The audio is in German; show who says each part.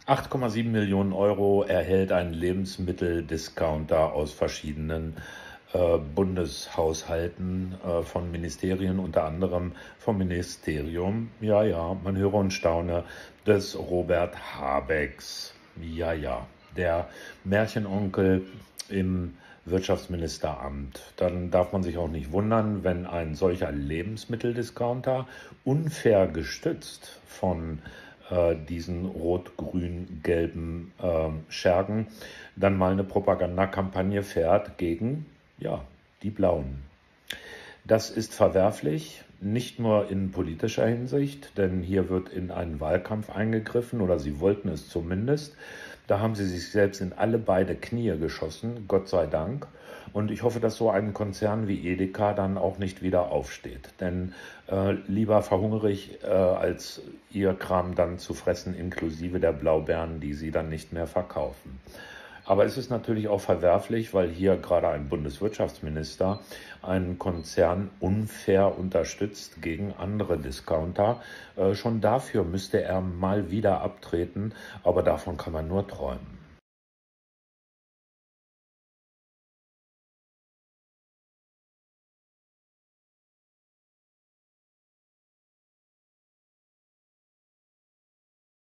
Speaker 1: 8,7 Millionen Euro erhält ein Lebensmitteldiscounter aus verschiedenen Bundeshaushalten von Ministerien, unter anderem vom Ministerium, ja, ja, man höre und staune, des Robert Habecks. Ja, ja, der Märchenonkel im Wirtschaftsministeramt. Dann darf man sich auch nicht wundern, wenn ein solcher Lebensmitteldiscounter unfair gestützt von diesen rot-grün-gelben Schergen dann mal eine Propagandakampagne fährt gegen, ja, die Blauen. Das ist verwerflich, nicht nur in politischer Hinsicht, denn hier wird in einen Wahlkampf eingegriffen, oder sie wollten es zumindest. Da haben sie sich selbst in alle beide Knie geschossen, Gott sei Dank. Und ich hoffe, dass so ein Konzern wie Edeka dann auch nicht wieder aufsteht. Denn lieber verhungere ich, als ihr Kram dann zu fressen, inklusive der Blaubeeren, die sie dann nicht mehr verkaufen. Aber es ist natürlich auch verwerflich, weil hier gerade ein Bundeswirtschaftsminister einen Konzern unfair unterstützt gegen andere Discounter. Schon dafür müsste er mal wieder abtreten, aber davon kann man nur träumen.